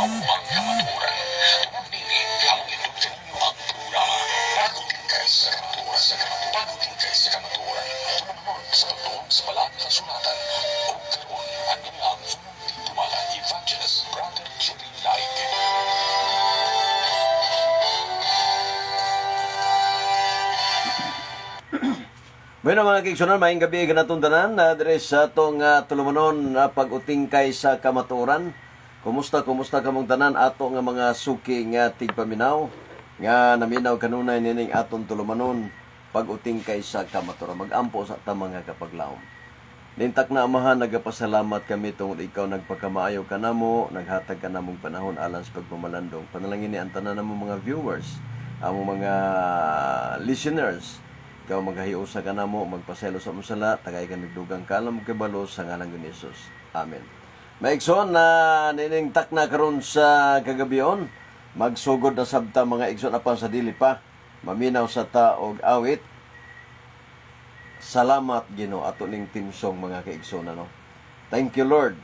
mauang kamaturan. Tungod nini, among induktin ninyo ang programa. Pagutin kay sa kamaturan sa kamaturan. Pagutin kay sa kamaturan. Tumunog sa pagtuong sa balat ng sunatan. O karoon, ang inyong sunong tituwala, Evangelist Brother Jerry Laike. Bueno mga kigsunan, maayong gabi ganatong tanan na dire sa atong tulumanon na pag-utingkay sa kamatuoran. Kumusta kamong tanan ato nga mga suki nga tigpaminaw nga naminaw kanunay nining atong tulumanon pag-utingkay sa kamatuoran. Magampo sa ta mga kapaglawom. Nintak na amahan, nagapasalamat kami tungod ikaw nagpakamaayo kanamo, naghatag ka namong panahon alang sa pagpamalandong. Panalangin ni ang tanan namong mga viewers, among mga listeners. Ikaw maghahiusa ka na mo, magpaselo sa musala, tagay ka nagdugang kalam kibalo sa ngalan ni Jesus. Amen. Maigsoon na niningtak na karon sa kagabion, magsugod na sabta mga igsoon apan sa dili pa, maminaw sa taog awit. Salamat Ginoo ato ning timsong mga kaigsoon no. Thank you Lord.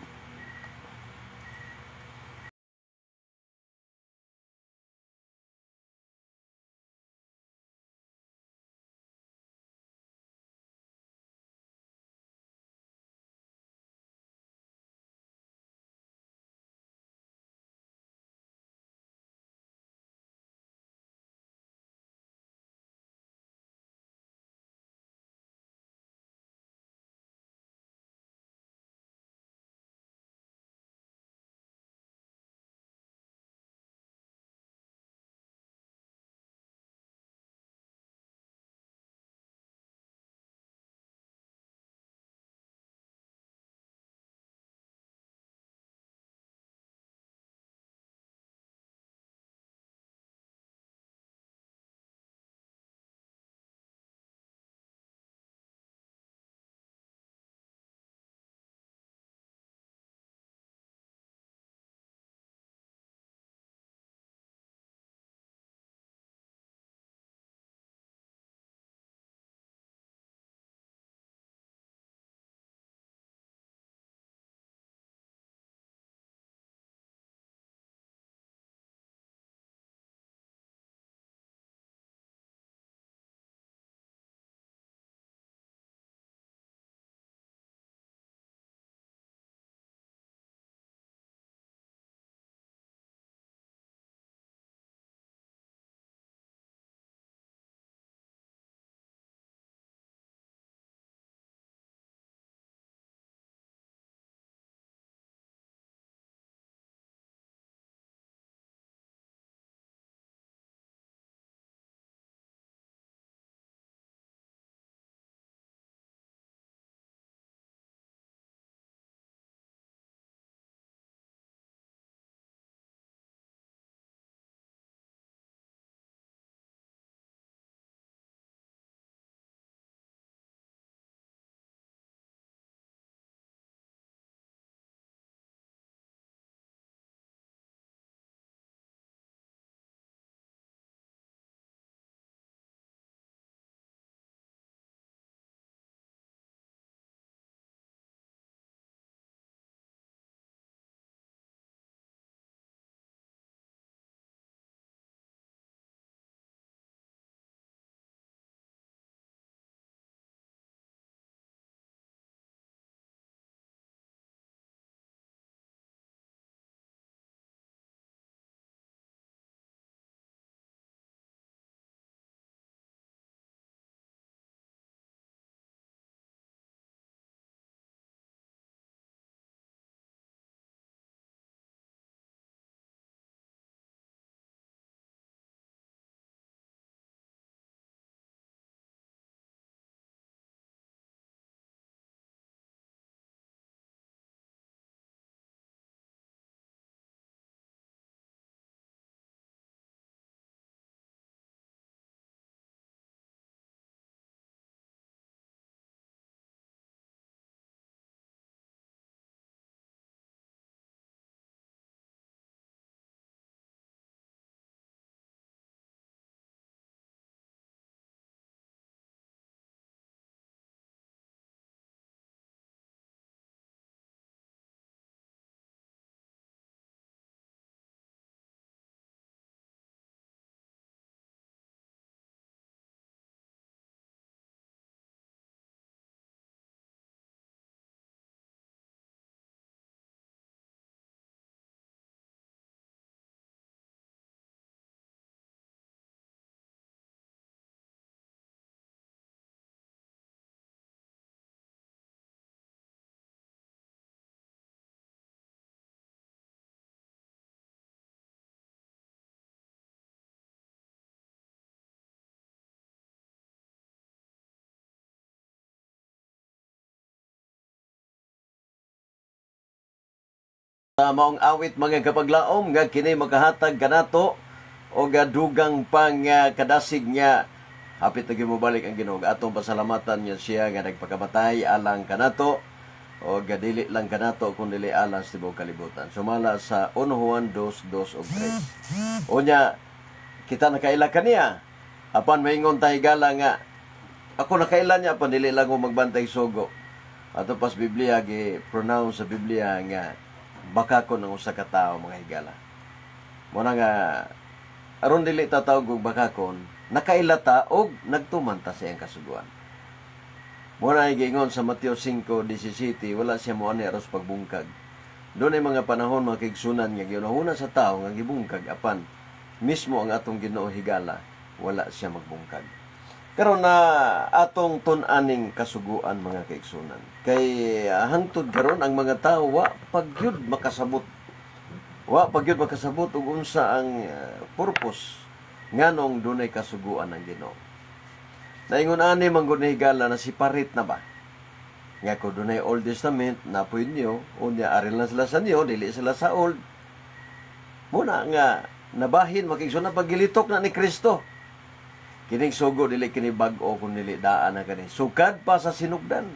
Sa maong awit mga kapaglaom nga kini makahatag kanato o dugang pang kadasig nga hapit na gimubalik ang Ginoo. Atong pasalamatan niya siya nga nagpakamatay alang kanato o dili lang kanato kun dili alang sa tibuok kalibutan. Sumala sa 1 Juan 2:2 ug 3. Unya kita nakaila kaniya apan maingon ta higala nga ako nakailan niya apan dili lang ko magbantay sugo. Ato pas Biblia gi pronounce sa Biblia nga bakakon ang usa ka tawo mga higala. Muna nga aron dili ta tawag og bakakon, nakailata og nagtuman ta sa iyang kasuguan. Muna giingon sa Mateo 5:17, wala siya moani aros pagbungkag. Doon ay mga panahon mga kaigsunan nga ginahuna sa tawo nga gibungkag apan mismo ang atong Ginoo higala wala siya magbungkag. Karon na atong tun-aning kasuguan mga kaigsunan. Kay hangtod karon ang mga tawo wa pagyud makasabot. Wa pagyud makasabot og unsa ang purpose nganong dunay kasuguan ang Ginoo. Naingon ani manggod ni higala na si parit na ba? Nga ko dunay Old Testament na puy niyo unya aril na sila sa niyo dili sila sa Old. Muna nga nabahin makigsunan pagilitok na ni Kristo. Kining sugo dili kini bag-o kun dili daan na kani. Sukad pa sa sinugdan.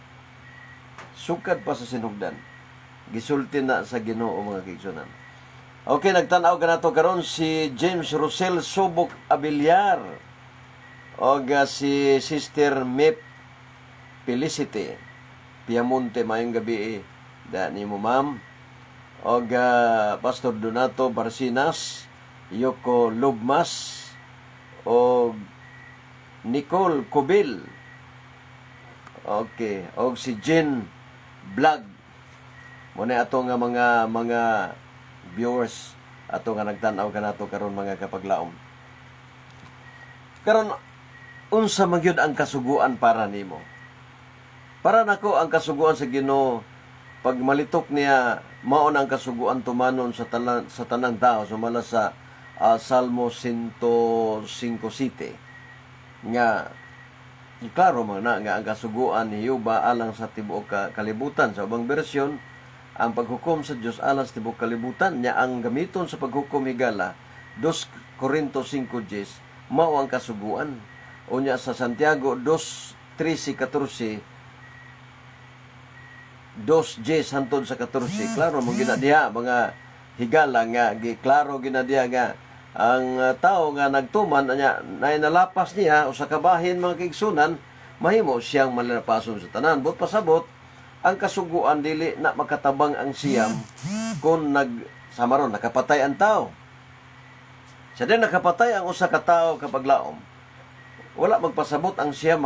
Sukad pa sa sinugdan. Gisulti na sa Ginoo mga kaigsunan. Okay, nagtan-aw kanato karon si James Rosel Subok Abiliar o si Sister Mep Felicity Piamonte mayong gabi da nimo ma'am o Pastor Donato Barcinas, Yoko Lubmas o Nicole Cubil. Okay, o si Jen Vlog. Muna ato nga mga viewers ato nga nagtan-aw kanato karon mga kapaglaom. Karon unsa man gyud ang kasuguan para nimo? Para nako ang kasuguan sa Ginoo pag malitok niya mao na ang kasuguan tumanon sa tanang tao sumala sa Salmo 105:7 nga klaro man na nga ang kasuguan ni Jehova alang sa tibuok kalibutan. Sa ubang bersyon, ang paghukom sa Dios alang sa tibuok kalibutan nya ang gamiton sa paghukom higala 2 Corintos 5:10 mao ang kasuguan. Unya sa Santiago 2:13-14 2:10 hantod sa 14 klaro mo ginadiha mga higala nga giklaro ginadiha nga ang tao nga nagtuman nya nay nalapas niya usa ka bahin mga kaigsunan mahimo siyang malalapason sa tanan. But pasabot ang kasuguan dili na makatabang ang siyam kung samaron nakapatay ang tao. Sa din nakapatay ang usa ka tawo kapag laom. Wala magpasabot ang siyam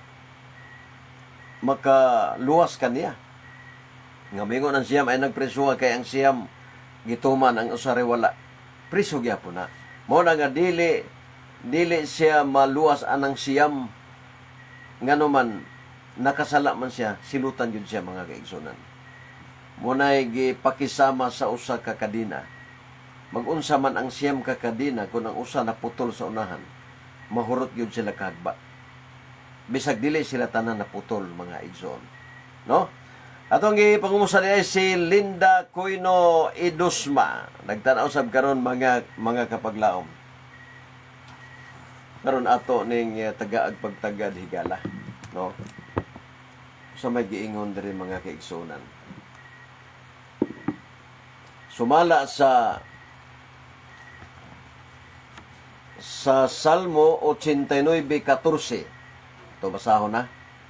makaluwas kaniya. Nga mingon ang siyam ay nagpresuha kay ang siyam gituman ang usa wala. Priso gyapon na. Mao na nga dili siya maluwas anang siyam ngano man nakasala man siya silutan gyud siya mga kaigsunan. Munay gipakisama sa usa ka kadina. Magunsa man ang siyam ka kadina kun ang usa naputol sa unahan, mahurot gyud sila kagba. Bisag dili sila tanan naputol mga igsoon. No? Atong gipangumusta niya si Linda Coino Idusma. Nagtanaw sab karon mga kapaglaom. Karon ato ning tagaag pagtagad higala, no? Sa may giingon diri mga kaigsunan. Sumala sa Salmo 89:14. Ito basahon na.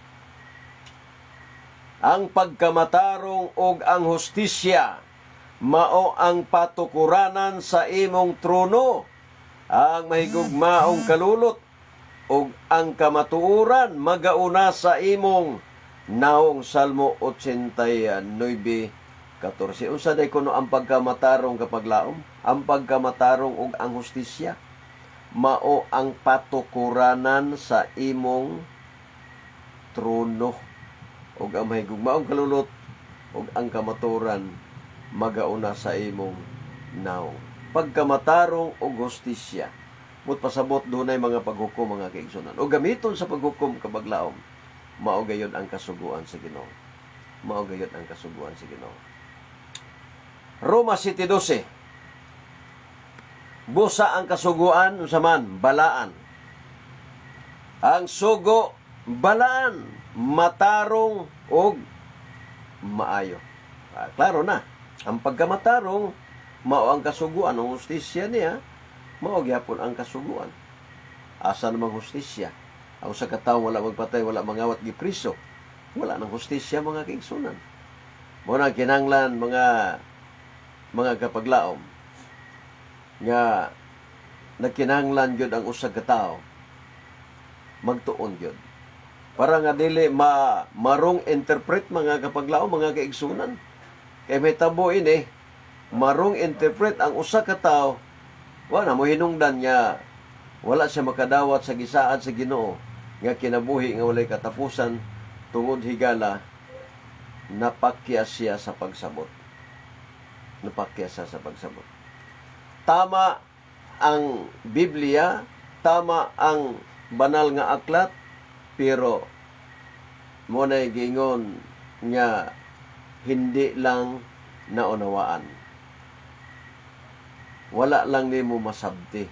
Ang pagkamatarong ug ang hustisya mao ang patukuranan sa imong trono. Ang mahigugmaong kalulot ug ang kamatuoran magauna sa imong naong. Salmo 89:14. Unsa day kuno ang pagkamatarong kapaglaom? Ang pagkamatarong ug ang hustisya mao ang patukuranan sa imong trono. Ug ang mahigugmaong kalulot ug ang kamaturan magauna sa imong naong. Pagkamatarong ug hustisya. Mut pasabot dunay mga paghukom mga kaigsunan. O gamiton sa paghukom kabaglaom, mao gayud ang kasuguan sa Ginoo. Mao gayud ang kasuguan sa Ginoo. Roma 7:12. Busa ang kasuguan, usaman, balaan. Ang sugo, balaan, matarong o maayo. Klaro na. Ang pagkamatarong, mao ang kasuguan, ang hustisya niya, mao gyapon ang kasuguan. Asa namang hustisya? Ang usa ka tawo wala magpatay, wala mangawat gipriso. Wala nang hustisya mga kaigsunan. Mo na kinahanglan mga kapaglaom nga nagkinahanglan gyud ang usa ka tawo magtuon gyud. Para nga dili marong interpret mga kapaglaom, mga kaigsunan. Kay may tabo ini, marong interpret ang usa ka tawo, wala mo hinungdan niya, wala siya makadawat sa gisaad sa Ginoo nga kinabuhi nga walay katapusan tungod higala napakya siya sa pagsabot. Napakya siya sa pagsabot. Tama ang Biblia, tama ang banal nga aklat, pero mo na gingon nga hindi lang naunawaan. Wala lang nimo masabti.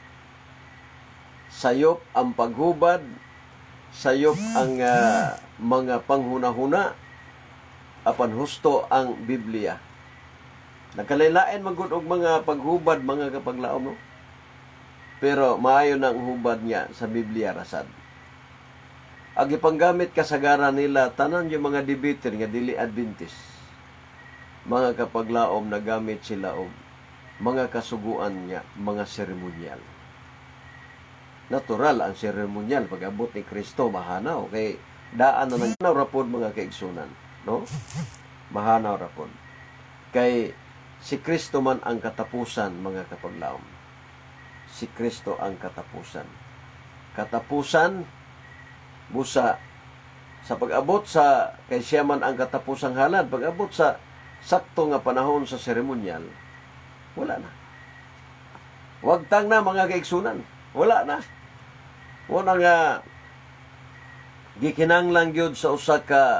Sayop ang paghubad, sayop ang mga panghuna-huna, apan husto ang Biblia. Nagkalailain magud og mga paghubad mga kapaglaom, no? Pero maayo na ang hubad niya sa Biblia rasad. Ang ipanggamit kasagaran nila tanan yung mga debater nga dili Adventist. Mga kapaglaom nagamit sila og mga kasuguan niya, mga seremonyal. Natural ang seremonyal pag-abot ni Kristo mahanaw kay daan na nang rapod mga kaigsunan, no? Mahanaw rapod. Kay si Kristo man ang katapusan mga kapaglaom. Si Kristo ang katapusan. Katapusan busa sa pag-abot sa kay siya man ang katapusang halad, pag-abot sa sakto nga panahon sa seremonyal, wala na. Wagtang na mga kaigsunan, wala na. Wala nga gikinahanglan gyud sa usa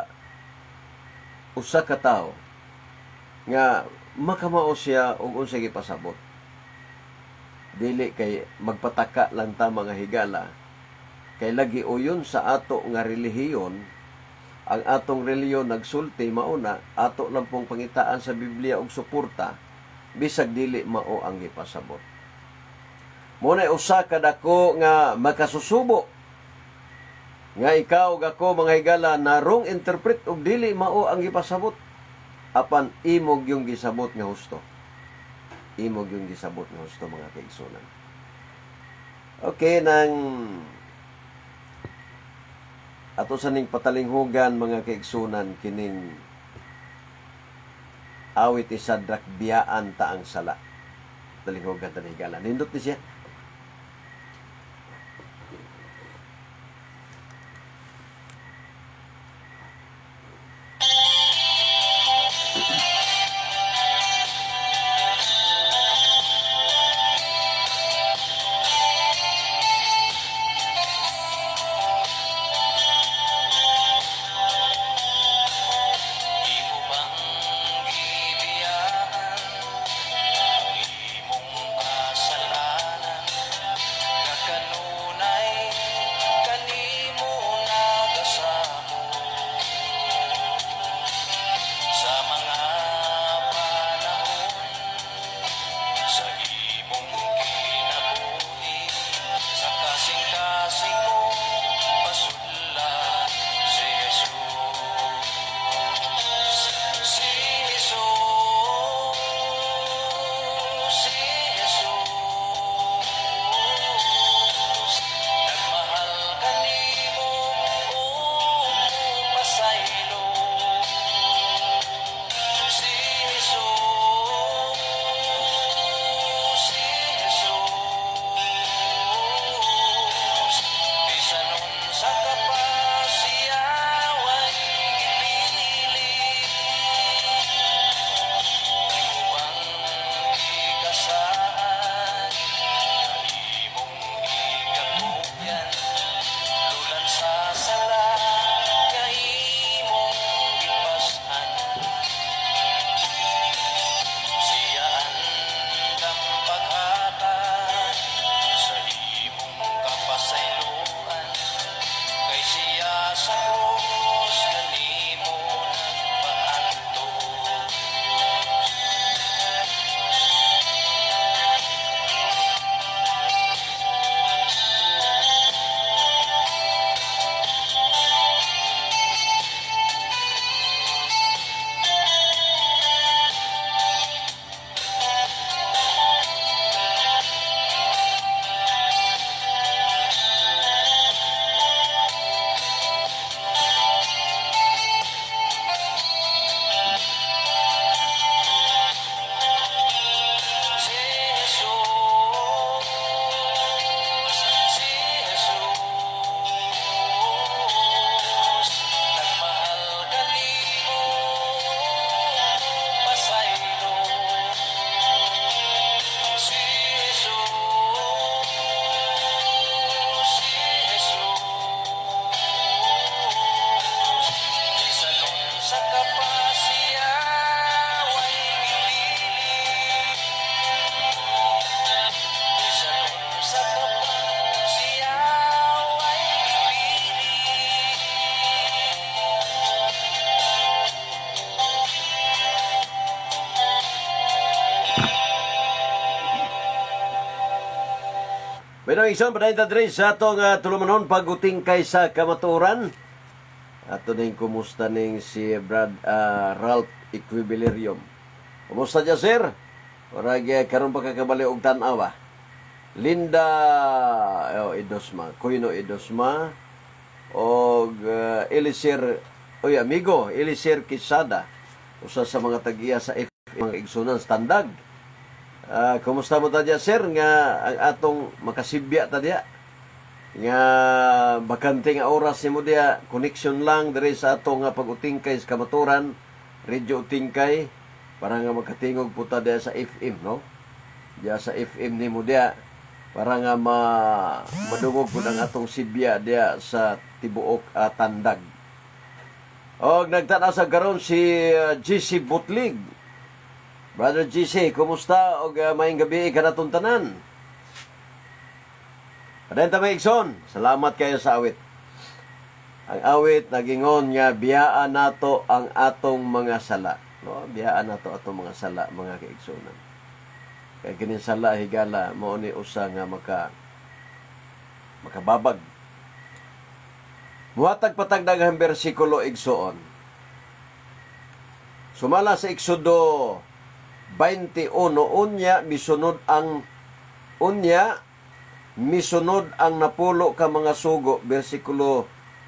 ka tawo nga makamao siya og unsay gipasabot. Dili kay magpataka lang ta mga higala, kay lagi uyon sa ato nga relihiyon. Ang atong relihiyon nagsulti mauna, ato lang pong pangitaan sa Biblia og suporta, bisag dili mao ang gipasabot. Muna usa ka dako nga makasusubo, nga ikaw ug ako mga higala narong interpret og dili mao ang gipasabot, apan imog yung gisabot nga husto. Imog yung gisabot nga husto mga kaigsunan. Okay, nang ato sa ning patalinghugan mga kaigsunan kining awit ni Sadrak biyaan ta ang sala. Talinghugan ta ni higala. Nindot ni siya. Pero igsoon, padayon ta diri sa atong tulumanon pag-uting kay sa kamatuoran. Ato ning kumusta ning si Ralph Equilibrium. Kumusta dya, sir? Orag karon pa kakabali og tan-aw ba? Linda Idosma, Kuino Idosma og Elisir amigo Elisir Quisada, usa sa mga tag-iya sa mga igsunan standag. Kumusta mo ta dya, sir, nga ang atong makasibya ta diya nga bakante nga oras nimo diya, connection lang diri sa atong pag-utingkay sa kamaturan, Radio Utingkay, para nga makatingog po ta diya sa FM, no? Diya sa FM nimo diya, para nga madungog po ang atong sibya diya sa tibuok tandag. Og nagtanaw sa karon si GC Butlig. Brother GC, kumusta? Og maayong gabi kanatong tanan. Padayon ta may igsoon. Salamat kayo sa awit. Ang awit nagingon nga biyaan nato ang atong mga sala. No, biyaan nato atong mga sala, mga kaigsunan. Kaya kining sala higala mao ni usa nga makababag. Buhatag patag daghang bersikulo igsoon. Sumala sa Exodo 21, misunod ang napulo ka mga sugo, bersikulo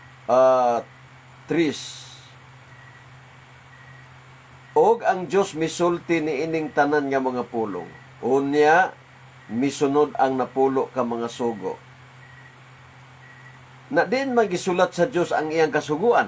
3. Og ang Dios misulti ni ining tanan nga mga pulong. Unya misunod ang napulo ka mga sugo. Na din magisulat sa Dios ang iyang kasuguan.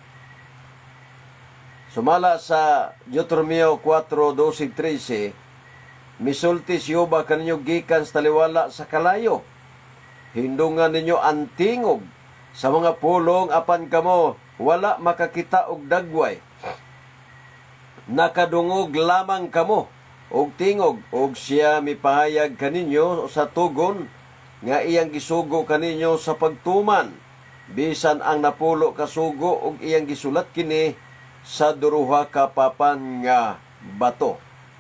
Sumala sa Deuteronomio 4:12-13, misulti si Jehova kaninyo gikan sa taliwala sa kalayo. Hindungan ninyo ang tingog sa mga pulong apan kamo wala makakita og dagway. Nakadungog lamang kamo og tingog og siya mipahayag kaninyo sa tugon nga iyang gisugo kaninyo sa pagtuman. Bisan ang napulo ka sugo og iyang gisulat kini sa duruha ka papan nga bato.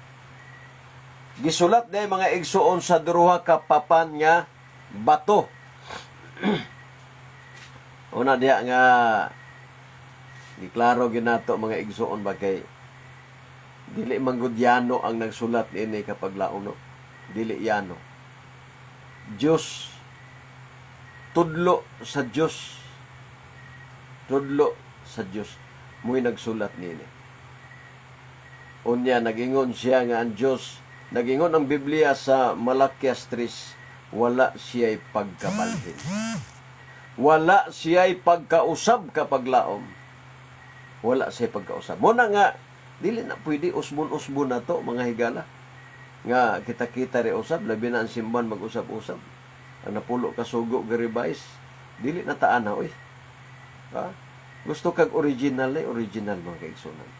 Gisulat na mga igsuon sa duruha ka papan nga bato. Una diya nga giklaro ginato mga igsuon ba kay dili manggudyano ang nagsulat ini kapag launo. Dili yano. Diyos, tudlo sa Diyos. Tudlo sa Diyos. Muy nagsulat nini. Unya nagingon siya nga ang Dios, nagingon ang Biblia sa Malakias 3, wala siya'y pagkabalhin. Wala siya'y pagkausab kapag laom. Wala siya'y pagkausab. Muna nga dili na pwede usbon-usbon na to mga higala. Nga kita-kita ri usab, labi na ang simban mag-usab-usab. Ang napulo ka sugo garibais, dili na taan na oy. Ha? Gusto kag original mga kaigsunan.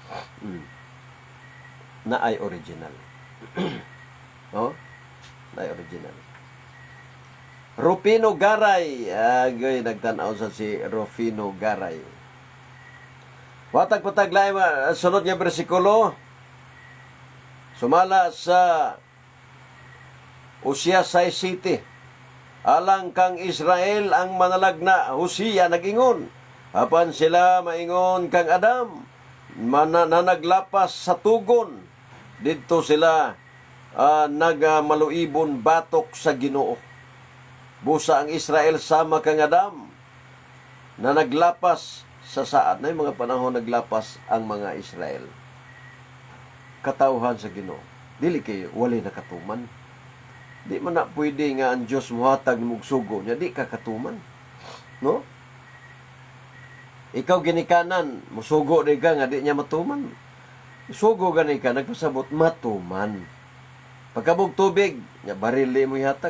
Na ay original. Oh? Na ay original. Rufino Garay. Nagtanaw sa si Rufino Garay. Watag-patag laing sunod nga bersikulo. Sumala sa Hosea 6:7. Alang kang Israel ang manalagna, Hosea nagingon. Apan sila maingon kang Adam, nanaglapas sa tugon. Dito sila nagmaluibon batok sa Ginoo. Busa ang Israel sama kang Adam, na naglapas sa saad. Na mga panahon naglapas ang mga Israel. Katawhan sa Ginoo. Dili kay wali na katuman. Di man na pwede nga ang Diyos muhatag mong sugo niya. Di ka katuman. No? Ikaw ginikanan, musugo di ka nga di niya matuman. Sugo gani ka, nagpasabot matuman. Pagkabog tubig, nga barili mo ihatag.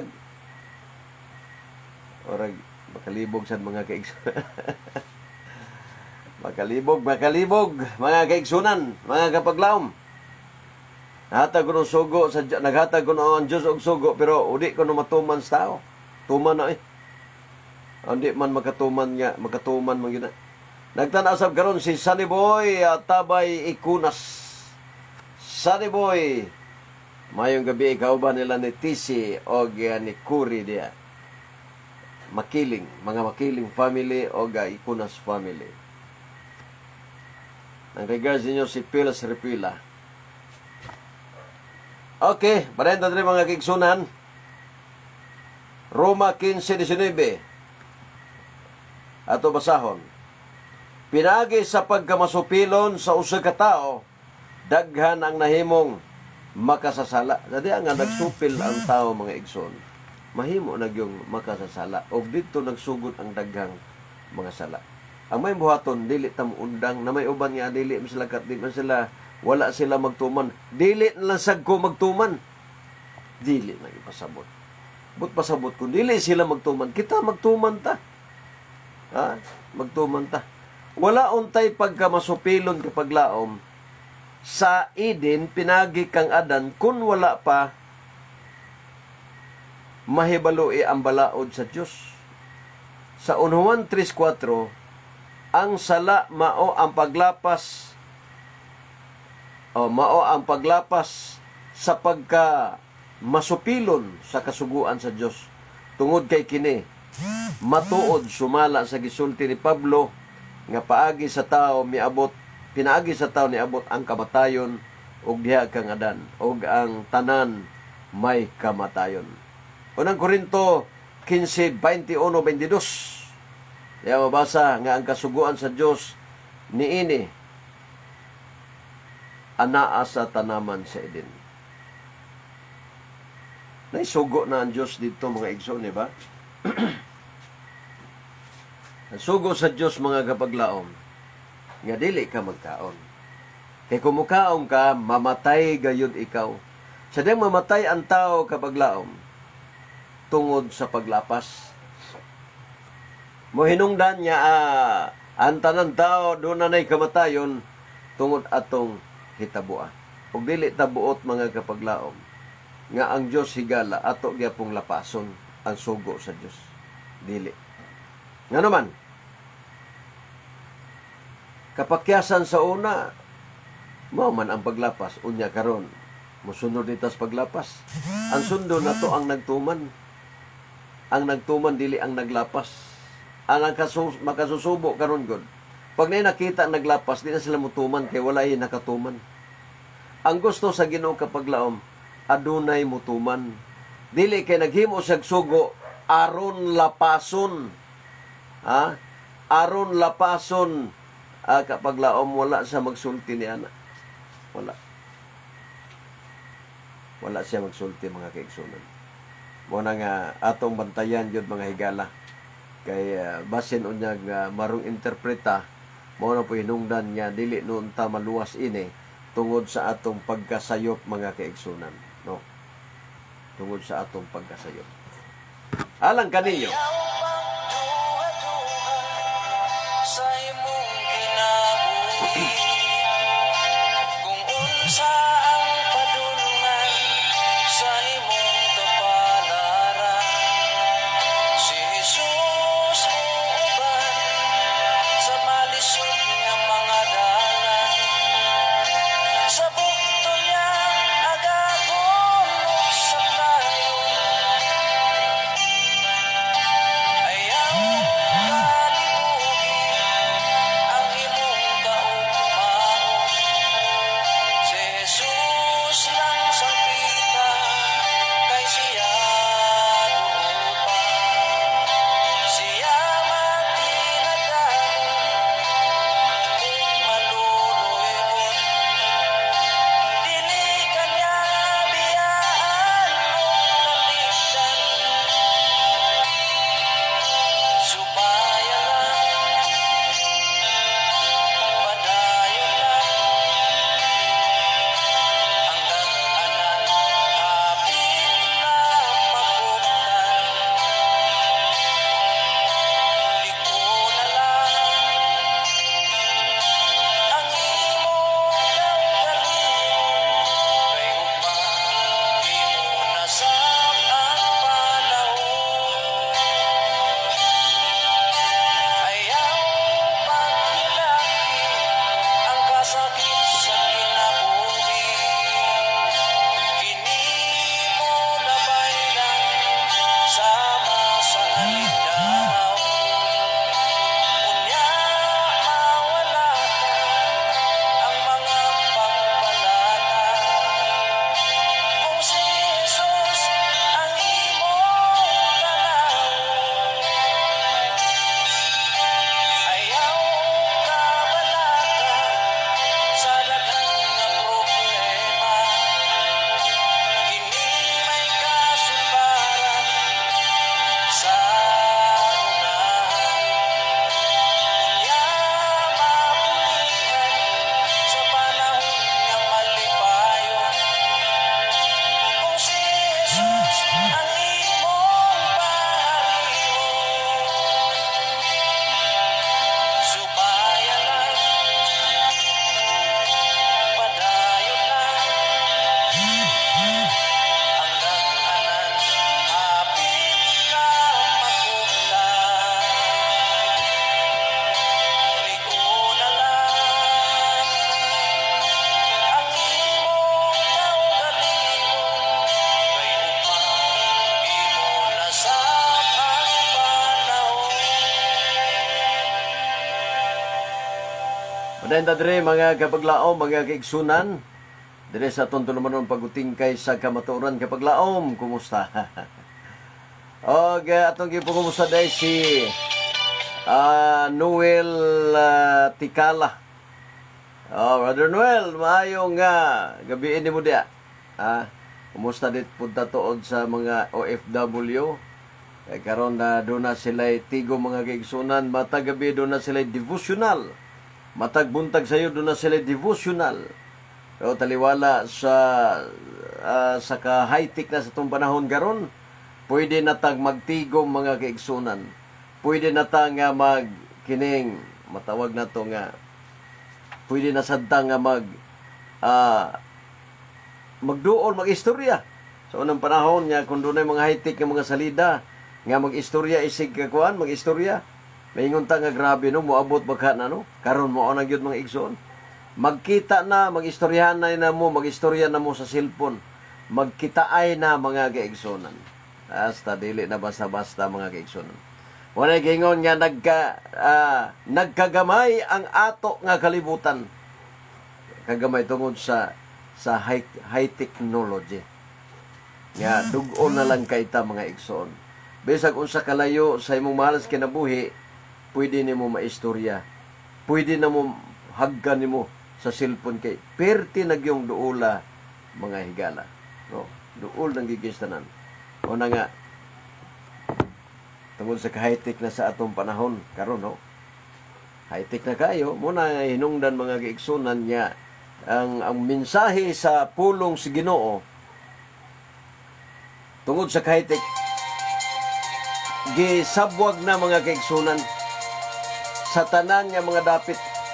Orag, makalibog sa mga kaigsunan. makalibog, mga kaigsunan, mga kapaglaom. Naghatag ko ng sugo, naghatag ko ng Diyos og sugo, pero udi ko ng matuman sa tao. Tuman na eh. Hindi man makatuman man yun na. Nagtanasab karon si Sunny Boy Tabay Ikunas. Sunny Boy Mayong gabi, kauban nila ni Tisi o ni Kuri diya. Makiling, mga Makiling family o Ikunas family. Ang regards ninyo si Pilas Repila. Okay, parenta rin mga kigsunan. Roma 15:19. Ato basahon. Pinagi sa pagkamasupilon sa usa ka tawo, daghan ang nahimong makasasala. Dadi nga nagsupil ang tao mga igsoon. Mahimo na yung makasasala. O dito nagsugod ang daghang mga sala. Ang may buhaton, dili tam undang, na may uban nga, dili sila kat, di man sila, wala sila magtuman. Dili na lang sagko magtuman. Dili na ipasabot. But pasabot kung dili sila magtuman, kita magtuman ta. Ha? Magtuman ta. Wala untay pagkamasupilon kapag laom, sa Eden, pinagi kang Adan, kung wala pa, mahibaloi ang balaod sa Diyos. Sa Juan 3:4, ang sala mao ang paglapas sa pagka masupilon sa kasuguan sa Diyos. Tungod kay kini, matuod sumala sa gisulti ni Pablo nga pinaagi sa tao niabot ang kamatayon ug diha kang Adan ug ang tanan may kamatayon. Unang Korinto 15:21-22. Kaya mabasa nga ang kasuguan sa Dios niini anaa sa tanaman sa Eden. Naisugo na ang Dios dito mga igsoon, di ba? Ang sugo sa Dios mga kapaglaom, nga dili ka magkaon. Kay kung mukaon ka, mamatay gayud ikaw. Sa diyang mamatay ang tao kapaglaom, tungod sa paglapas. Mohinungdan niya, ang tanan tao, doon na kamatayon, tungod atong hitabua. Ug dili tabuot mga kapaglaom, nga ang Dios higala, ato gyapong lapason ang sugo sa Dios. Dili. Nga naman, kapakyasan sa una, mao man ang paglapas, unya karon musunod ditas paglapas. Ang sundo na to ang nagtuman. Ang nagtuman dili ang naglapas. Ang makasusubo karon gud. Pag na nakita ang naglapas, di na sila mutuman kay wala yung nakatuman. Ang gusto sa Ginoo kapaglaom, adunay mutuman. Dili kay naghimo sa sugo aron lapason. Ha? Aron lapason kapaglaom wala sa magsulti ni ana. Wala siya magsulti mga kaigsunan. Muna nga atong bantayan yun mga higala. Kay basin unyag marong interpreta, mo na po hinungdan niya dili noon ta maluwas ini tungod sa atong pagkasayop mga kaigsunan, no? Tungod sa atong pagkasayop. Alang kaninyo. Sa imong kinabuhi, kung unsa ang padulungan sa imong kapalaran, si Jesus mo uban sa malisod nga mga dalan, sa bukto niya agahon sa kayo. Padayon ta diri mga kapaglaom, mga kaigsunan, diri sa atong tulumanon pagutingkay sa kamatuoran. Kapaglaom, kumusta? Og atong gipungumusta day si Noel Tikala. Brother Noel, maayong gabi ni mo dia. Kumusta dit punta tuod sa mga OFW? Kay karon na doon na sila tigo mga kaigsunan, matag gabi doon na sila devotional. Matag buntag sayo doon na sila devotional. So taliwala sa ka-high-tech na sa itong panahon karon, pwede na tag magtigom mga kaigsunan. Pwede na tang magkining matawag na to nga. Pwede na sadta nga magduol, mag-istorya. So unang panahon nga kung doon ay mga high-tech nga mga salida nga mag-istorya isig kakuan, mag-istorya. Maingon ta nga grabe no, moabot baka na no. Karon mo na gyud mga igsoon. Magkita na, mag-istoryahan na mo, mag-istorya na mo sa cellphone. Magkitaay na mga kaigsonan. Hasta dili na basta-basta mga kaigsonan. Wala gingon nga nagkagamay ang ato nga kalibutan. Kagamay tungod sa high technology. Nga dug-on na lang kay ta mga igsoon. Bisag unsa kalayo sa imong mahalas kinabuhi, pwede nimo maistorya. Pwede na mo haggan nimo sa cellphone kay perti nagyong duula mga higala. No, duol nang gigistanan. O na nga tungod sa high-tech na sa atong panahon karon no. High-tech na kayo, muna hinungdan mga kaigsunan niya ang mensahe sa pulong si Ginoo tungod sa high-tech gisabwag na mga kaigsunan sa tanan nga mga dapit.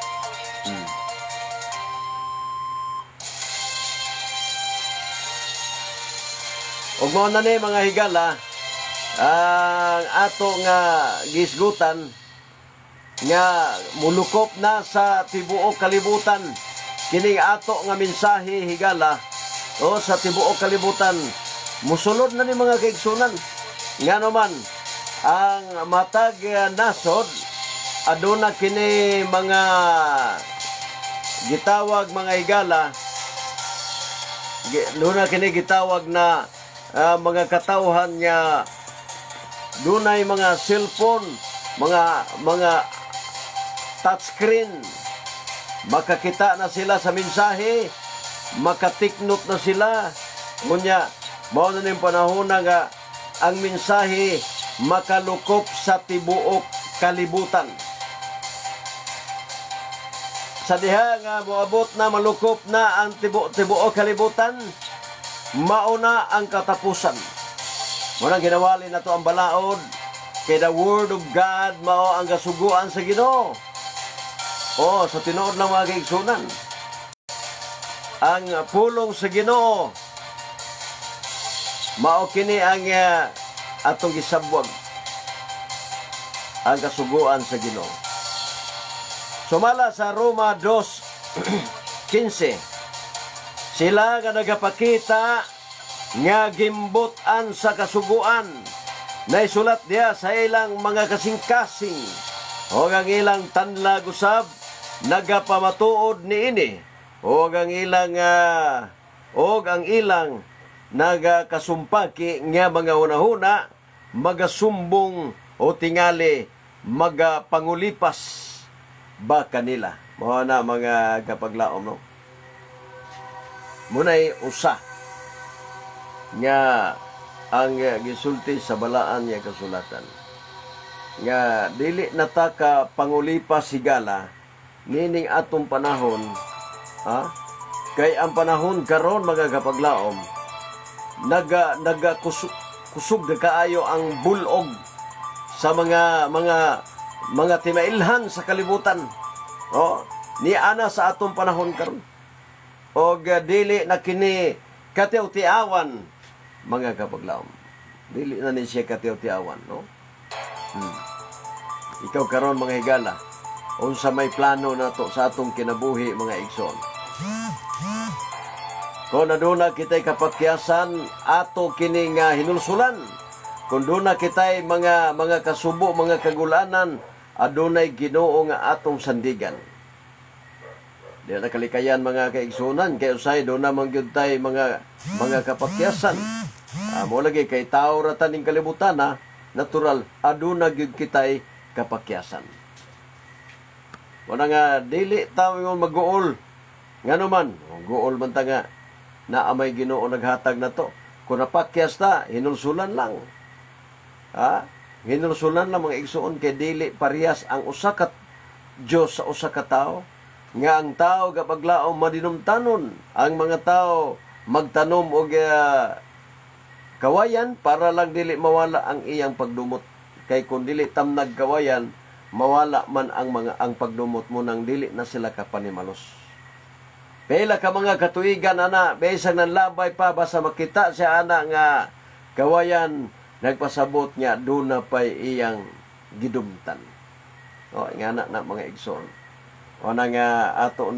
Og mao na ni mga higala ang ato nga gisgutan nga mulukop na sa tibuok kalibutan kining ato nga mensahe higala o sa tibuok kalibutan musulod na ni mga kaigsunan nga naman ang matag nasod aduna kini mga gitawag mga higala aduna kini gitawag na mga katawhan nga dunay mga cellphone, mga touchscreen. Makakita na sila sa mensahe, makatiknot na sila. Ngunya, mao na ning panahon nga ang mensahe makalukop sa tibuok kalibutan. Sa diha nga moabot na malukop na ang tibuok kalibutan, mauna ang katapusan. Muna ginawali na to ang balaod kay the Word of God mao ang kasuguan sa Ginoo. O sa tinuod ng mga kaigsunan, ang pulong sa Ginoo mao kini ang atong gisabwag ang kasuguan sa Ginoo. Sumala sa Roma 2:15, sila nga nagapakita nga gimbutan sa kasuguan na isulat diya sa ilang mga kasing-kasing o ang ilang tanlag usab nagapamatuod niini o ang ilang nagakasumpaki nga mga hunahuna magasumbong o tingali magapangulipas ba kanila. Mao na mga kapaglaom no. Munay usa nga ang gisulti sa balaan nga kasulatan nga dili nataka pangulipas higala nining atong panahon kay ang panahon karon mga kapaglaom kusog na kaayo ang bulog sa mga timailhan sa kalibutan ni ana sa atong panahon karon og dili na kini katiaw-tiawan mga kapaglaom. Dili na ni siya katiaw-tiawan, no? Ikaw karon mga higala, unsa may plano nato sa atong kinabuhi mga igsoon? Kung aduna kitay kapakyasan ato kini nga hinulsulan, kung aduna kitay mga kasubo, mga kagulanan, adunay Ginoo nga atong sandigan. Di na kalikayan mga kaigsunan, kay usay do na mangyud tay mga kapakyasan. Mo lagi kay tao ra taning kalibutan natural aduna gyud kitay kapakyasan. Wala nga dili tawo yung mag-uol. Ngano man, guol man ta nga na amay Ginoo naghatag na to. Kung napakyas ta, hinulsulan lang. Hinulsulan lang mga igsuon kay dili parehas ang usa ka Dios sa usa ka tawo. Nga ang tao kapag laom madinumtanon, ang mga tao magtanom og kawayan para lang dili mawala ang iyang pagdumot. Kay kung dili tamnag kawayan, mawala man ang pagdumot mo nang dili na sila kapanimalos. Pela ka mga katuigan besang nanlabay pa basta makita siya nga kawayan nagpasabot niya doon na pa'y iyang gidumtan. O, nga na mga igsoon. O nang ato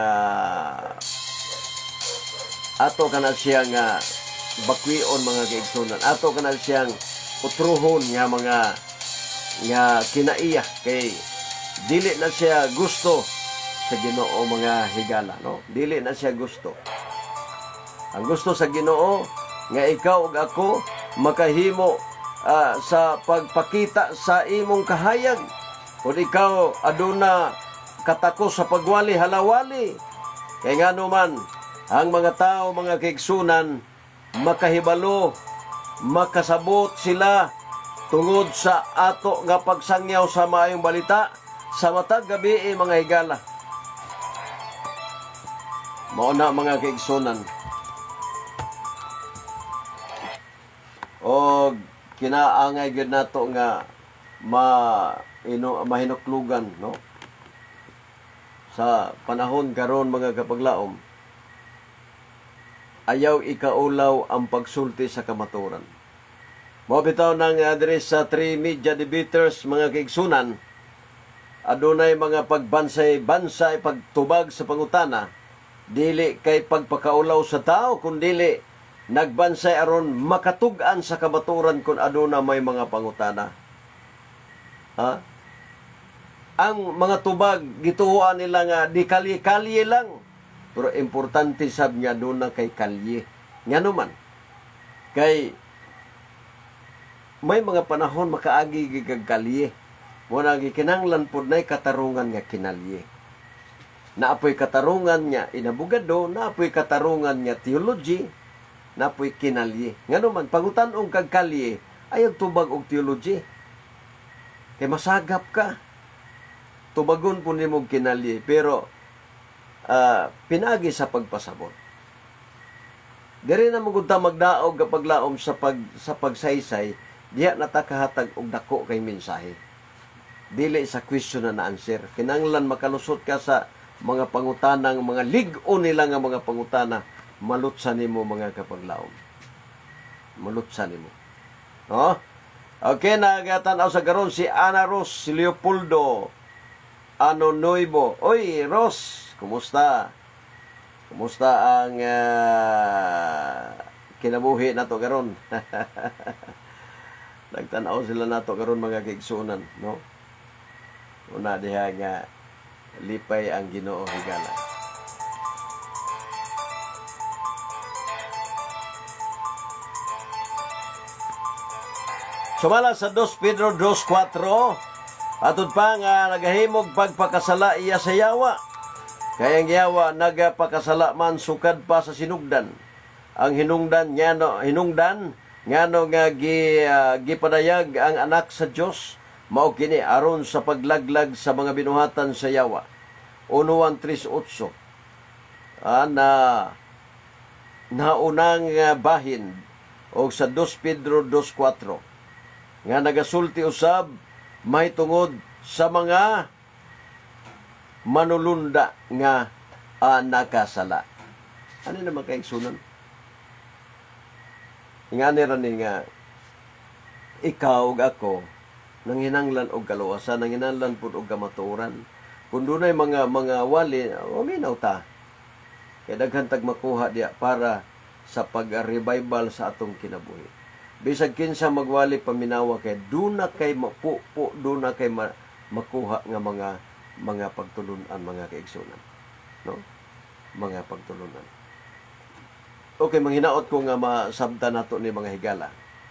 ka na siyang bakwion mga kaigsunan. Ato ka na siyang utruhon nga kinaiya kay dili na siya gusto sa Ginoo mga higala, no? Dili na siya gusto. Ang gusto sa Ginoo nga ikaw ug ako makahimo sa pagpakita sa imong kahayag. Kung ikaw aduna katakos sa pagwali halawali, kay ngano man ang mga tao mga kaigsunan makahibalo, makasabot sila tungod sa ato nga pagsangyaw sa maayong balita sa matag gabi mga higala. Mao na mga kaigsunan. O kinaangay gyud nato nga mahinuklugan, no? Sa panahon karon mga kapaglaom, ayaw ikaulaw ang pagsulti sa kamaturan. Mao bitaw nang address sa 3 media debaters mga kaigsunan, adunay mga pagbansay-bansay pagtubag sa pangutana, dili kay pagpakaulaw sa tao kundi nagbansay aron makatug-an sa kamaturan kung aduna may mga pangutana. Ang mga tubag gituoan nila nga di kalye-kalye lang, pero importante sab nga doon na kay kalye. Ngano man kay may mga panahon makaagi gigag kalye, muna gikinanglan pod nay katarungan nga kinalye. Naapoy katarungan nga inabugado, naapoy katarungan nga theology, naapoy kinalye. Ngano man pangutan-ong kag kalye ayaw tubag og theology. Kay masagap ka. Tubagon po ni mong kinalye, pero pinagi sa pagpasabot. Diri na magunta magdaog kapag laom sa pagsaysay, diya natakahatag og dako kay mensahe. Dili sa question na answer. Kinanglan makalusot ka sa mga pangutanang, mga lig-o nila nga mga pangutana, malutsan nimo mga kapaglaom. Malutsan nimo. No? Okay, nagatanaw sa karon si Ana Ros, si Leopoldo Anonoibo. Oy, Ros, kumusta? Kumusta ang kinabuhi nato karon? Nagtanaw sila nato karon mga kaigsunan, no? Una diha nga lipay ang Ginoo higala. Sumala sa 2 Pedro 2:4, atod pa nga nagahimog pagpakasala iya sa yawa. Kaya ang yawa nagapakasala man sukad pa sa sinugdan. Ang hinungdan ngano nga gipadayag ang anak sa Dios mao kini aron sa paglaglag sa mga binuhatan sa yawa. 1:3:8. Naunang bahin o sa 2 Pedro 2:4 nga nagasulti usab may tungod sa mga manulunda nga nakasala. Ano naman kaigsunan? Ingani ra ni nga ikaw ug ako nanghinanglan og kaluwasan, nanghinanglan pud og kamatuoran. Kun dunay mga wali, minaw ta. Kay daghan tag makuha diya para sa pag-revival sa atong kinabuhi. Bisag kinsa magwali paminawa kay duna kay mapupo, duna kay makuha nga mga pagtulun-an mga kaigsunan. no? Mga pagtulunan. Okay, manghinaot ko nga masabta nato ni mga higala.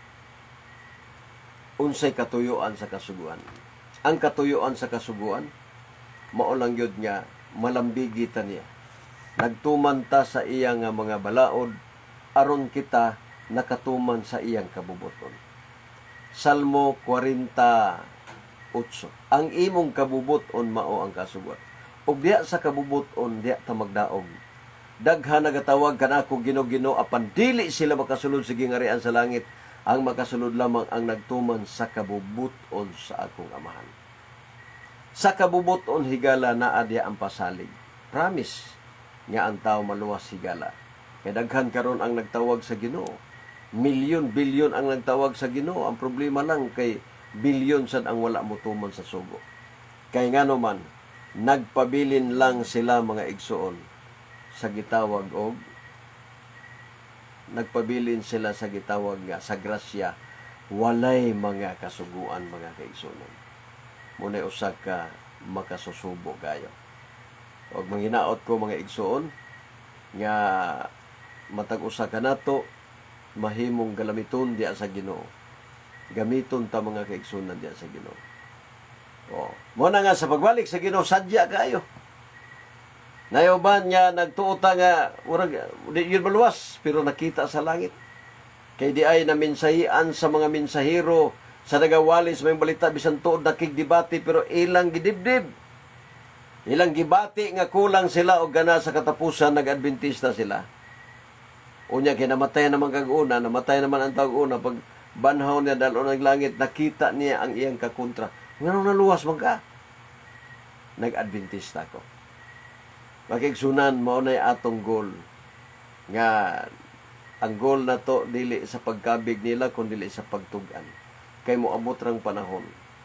Unsay katuyuan sa kasuguan. Ang katuyuan sa kasuguan, mao lang yun nga malambigi ta niya. Nagtuman ta sa iyang mga balaod, aron kita nakatuman sa iyang kabubuton. Salmo 48. Ang imong kabubuton mao ang kasuguan. Ug diya sa kabubuton diya ta magdaog. Daghan nagatawag kanako Ginoo apan dili sila makasulod sa gingarian sa langit. Ang makasulod lamang ang nagtuman sa kabubuton sa akong amahan. Sa kabubuton higala naa diya ang pasalig. Promise nga ang tao maluwas higala. Kay daghan karon ang nagtawag sa Ginoo. Milyon, bilyon ang nagtawag sa Ginoo. Ang problema lang kay bilyon sad ang wala motuman sa sugo. Kay ngano man nagpabilin lang sila mga igsoon sa gitawag og nagpabilin sila sa gitawag nga sa grasya, walay mga kasuguan mga kaigsunon. Muna'y usa ka makasusubo kayo. Og manghinaot ko mga igsuon nga matag usa ka nato mahimong galamiton diya sa Ginoo. Gamiton ta mga kaigsunan diya sa Ginoo. Mo na nga sa pagbalik sa Ginoo sadya kayo. Nayoban nga nagtuota nga urag di yun maluwas pero nakita sa langit. Kay di ay naminsahian sa mga mensahero sa nagawalis may balita bisan tuod nakigdebate pero ilang gidibdib. Ilang gibati nga kulang sila og gana sa katapusan nag-adventista sila. Unya kay namatay naman kag una, namatay naman ang taog una pag banhaw niya dalon ng langit nakita niya ang iyang kakontra. Ngano naluwas man ka? Nag-adventista ko. Makigsunan mao nay atong goal nga ang goal na to dili sa pagkabig nila kundi dili sa pagtug-an kay moabot rang panahon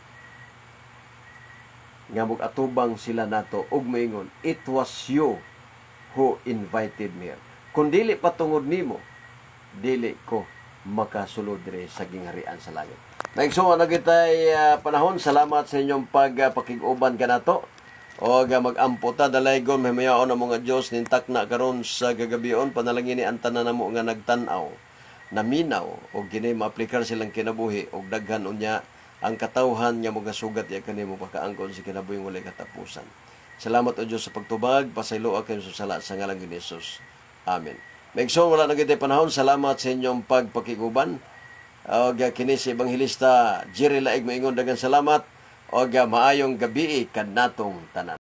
nga mogatubang sila nato ug moingon it was you who invited me here. Kung dili patungod nimo dili ko makasulod diri sa gingharian sa langit. Naigsuon na kitay panahon. Salamat sa inyong pagpakig-uban kanato. O mag-ampo ta dalaygon may mayaon ang mga Dios nintak na karon sa gagabion panalangin ni ang tanan namo nga nagtan-aw naminaw o gini maaplikar silang kinabuhi og daghan unya ang katawhan nga magasugat ya kanimo pagkaangkon sa kinabuhing walay katapusan. Salamat o Dios sa pagtubag, pasaylo kayo sa sala sa ngalan ni Jesus. Amen. Maigsoon wala na gitay panahon. Salamat sa inyong pagpakiguban. O kini si Evangelista Jerry Laig maingon daghang salamat. O maayong gabi kadnatong tanan.